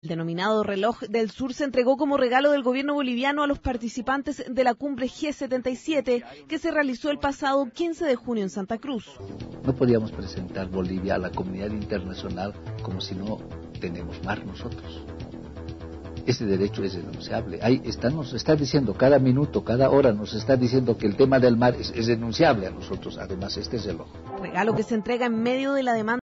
El denominado reloj del sur se entregó como regalo del gobierno boliviano a los participantes de la cumbre G77 que se realizó el pasado 15 de junio en Santa Cruz. No podíamos presentar Bolivia a la comunidad internacional como si no tenemos mar nosotros. Ese derecho es denunciable. Ahí nos está diciendo cada minuto, cada hora, nos está diciendo que el tema del mar es denunciable a nosotros. Además, este es el reloj. Regalo que se entrega en medio de la demanda